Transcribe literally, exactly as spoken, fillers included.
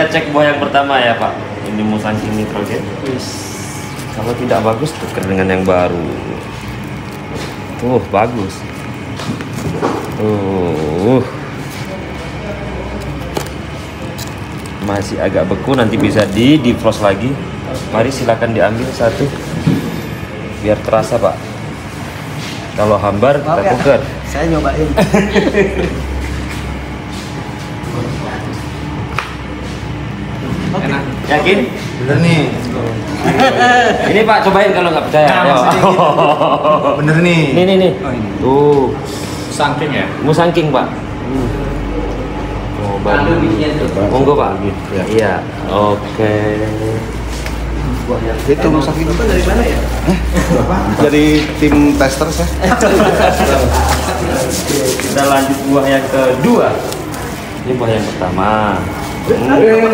Kita cek buah yang pertama ya Pak. Ini Musangking nitrogen. Kalau tidak bagus tukar dengan yang baru. Tuh bagus. Tuh. Masih agak beku, nanti bisa di defrost lagi. Mari silakan diambil satu. Biar terasa Pak. Kalau hambar kita ya, tukar. saya nyobain. Enak. Yakin? Bener nih. Ini Pak cobain kalau nggak percaya. Nah, Ayo. gitu. Bener nih. Nih nih nih. Oh, ini. Tuh. Musangking ya? Musangking Pak. Oh, baru. Monggo Pak. Ya. Iya. Oke. Itu Musangking itu dari mana ya? Dari tim tester saya. Kita lanjut buah yang kedua. Ini buah yang pertama. Hmm.